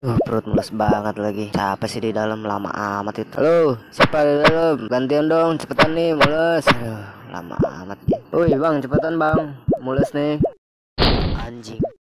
Perut mules banget lagi. Siapa sih di dalam, lama amat itu. Halo, siapa di dalam? Gantian dong, cepetan nih, mules. Aduh, lama amat ya. Woi bang, cepetan bang, mules nih. Anjing.